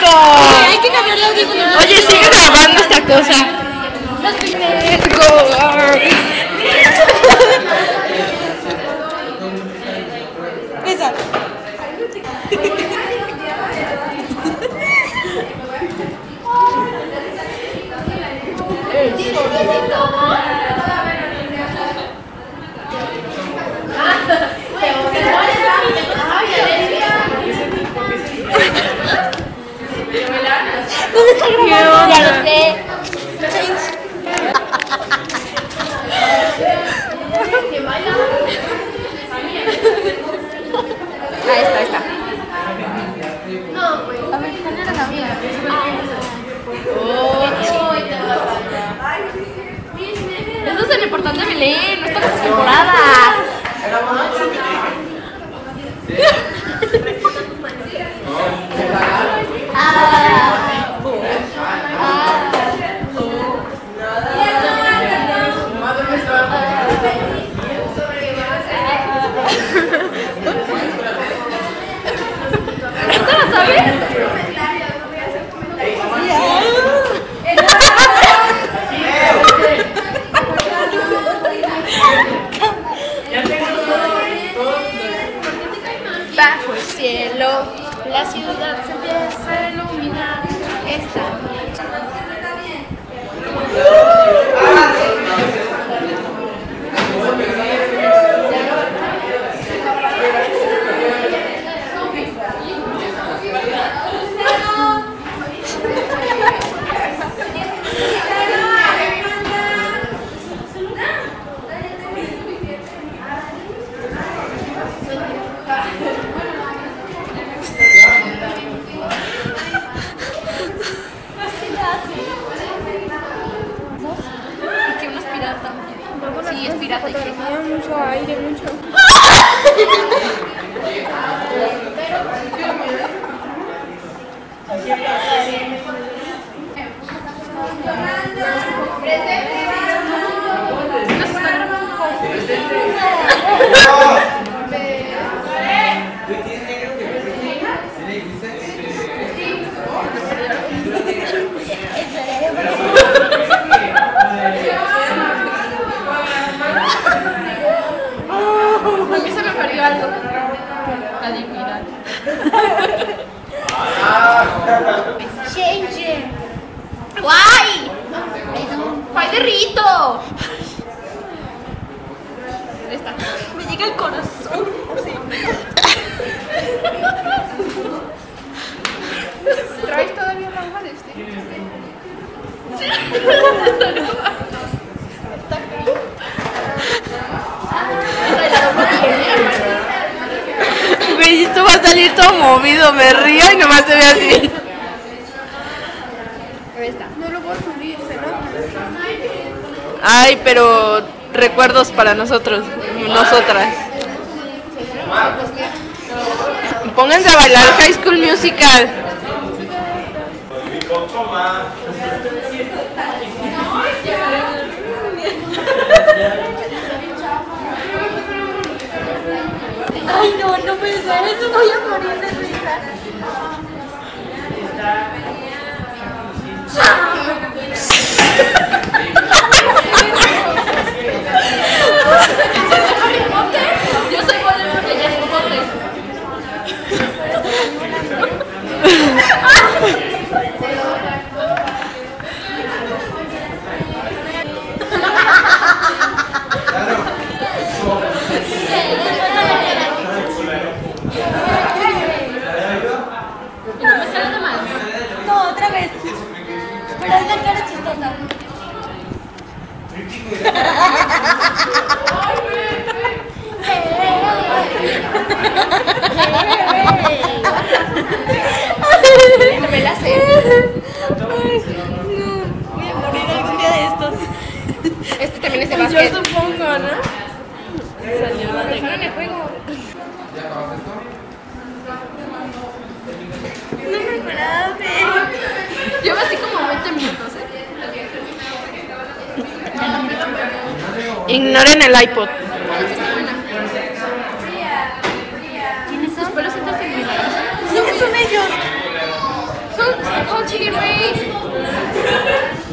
¡Eso! Hay que cambiar de audífono. Oye, sigue grabando esta cosa. Esa. ¿Dónde está grabando? Ya lo sé. Ahí está. No, pues. A ver, ¿cuál era la mía? Eso es el importante de Belén, no estamos en temporada. ¿Esto lo sabes? Bajo el cielo, la ciudad se empieza a iluminar. Esta Sí, es pirata. mucho aire, mucho. A mí se me perdió algo. La dignidad. Change. ¡Guay! ¡Guay de Rito! Esta. Me llega el corazón. ¿Traes todavía naranja de este? Güey, esto va a salir todo movido, me río y nomás se ve así. No lo voy a subir, ¿se nota? Ay, pero recuerdos para nosotros, nosotras. Pónganse a bailar High School Musical. Ay, no puede ser, eso voy a morir de risa. Yo soy Voldemort porque ella es Potter. Y no me sale de mal. No, otra vez. Pero es la cara chistosa. No me la sé. Voy a morir algún día de estos. Este también es de básquet. Yo supongo, ¿no? Salió la regla en el juego. No me acuerdo. Lleva así como 20 minutos, Ignoren el iPod. ¿Quiénes son? Sus pelos se te hacen milagrosos. ¿Quiénes son ellos? Continue.